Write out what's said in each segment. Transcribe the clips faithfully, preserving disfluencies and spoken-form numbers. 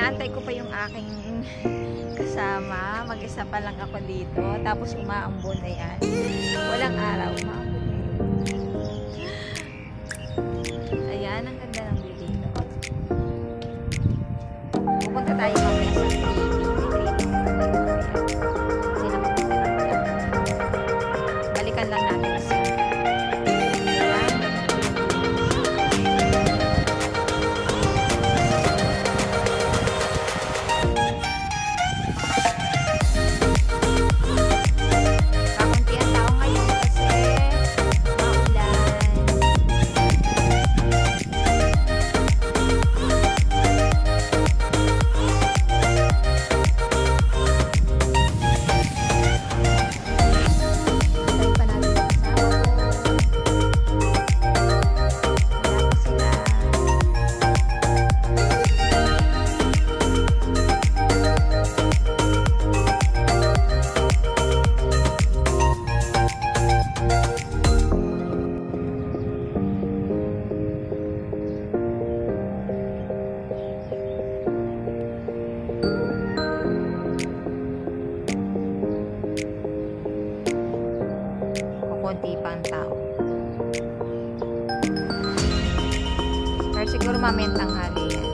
Inaantay ko pa yung aking kasama. Mag-isa pa lang ako dito. Tapos umaambon na yan. Walang araw. Umaambon na yun. Ayan, ang ganda ng view dito. Pupunta tayo mamaya sa three D. Kasi nakapunta na pala. Balikan lang natin kasi. Konti pang tao. Pero siguro mamaya tanghali yan.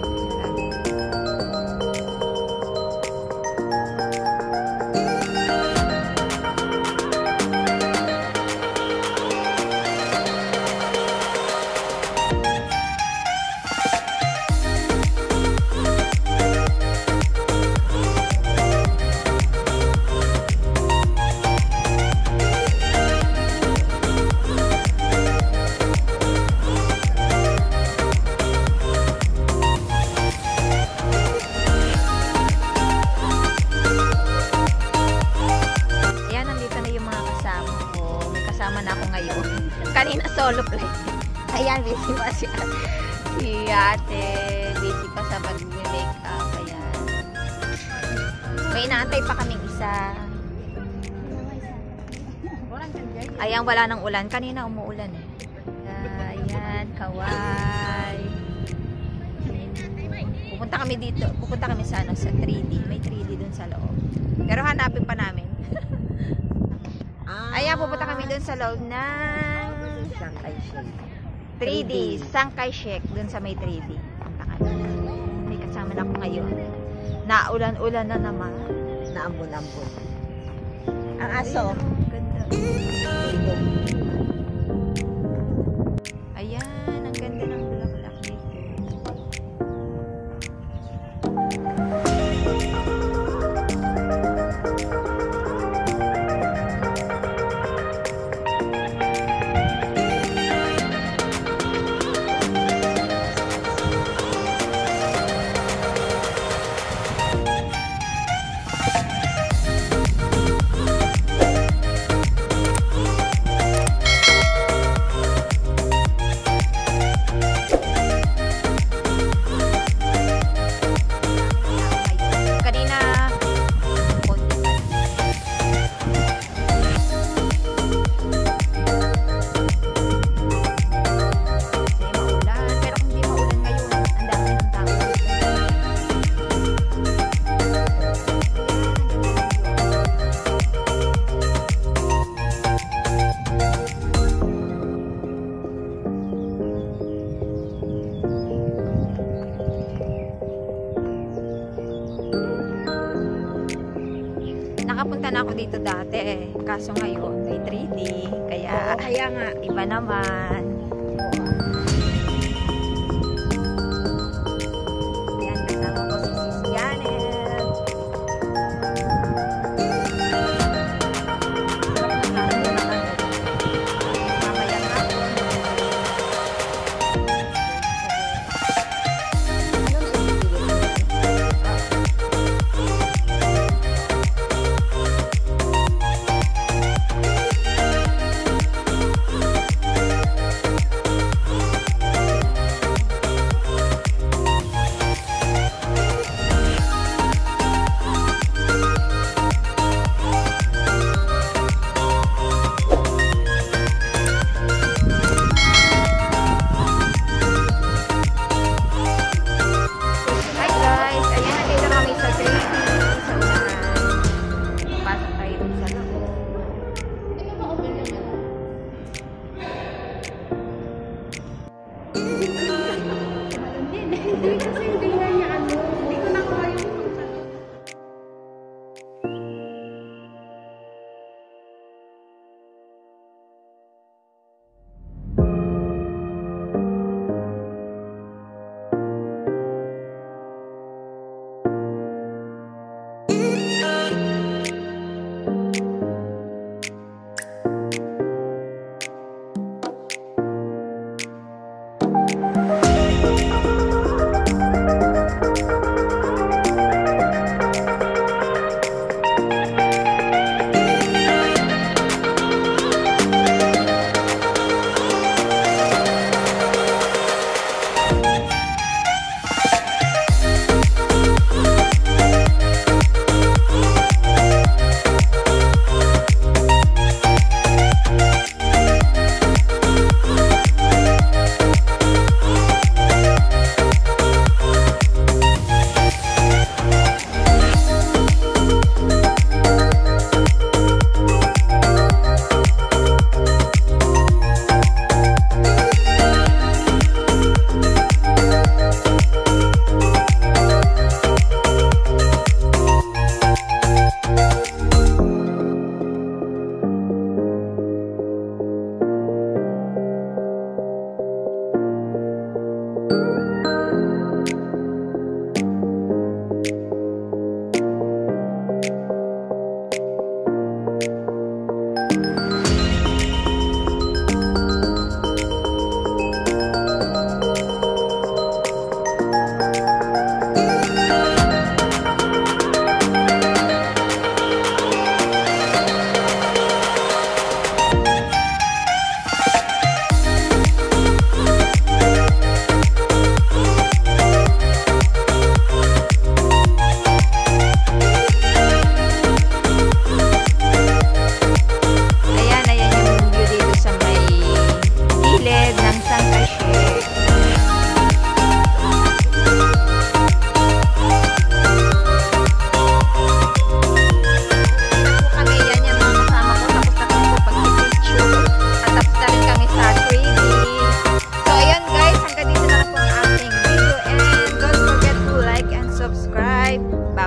Kanina solo flight. Ayan, busy pa si, si ate. Busy pa sa mag-make up. Ayan. May inaantay pa kaming isa. Ayan, wala nang ulan. Kanina umuulan eh. Ayan, kaway. Pupunta kami dito. Pupunta kami sa, ano, sa three D. May three D dun sa loob. Pero hanapin pa namin. Ayan, pupunta kami dun sa loob ng three D, Shek, dun sa may three D. Punta kami. May kasama na ako ngayon. Naulan-ulan na naman. Naambon-ambon. Ang aso. Ganda. Ayan, ang ganda ng bulaklak dito. Nakapunta na ako dito dati, kaso ngayon may three D, kaya, oo, kaya nga iba naman. Yan, kasama ko si Sis Janet. Mamaya nga ako.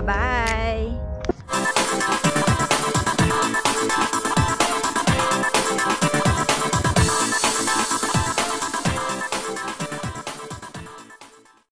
Bye-bye!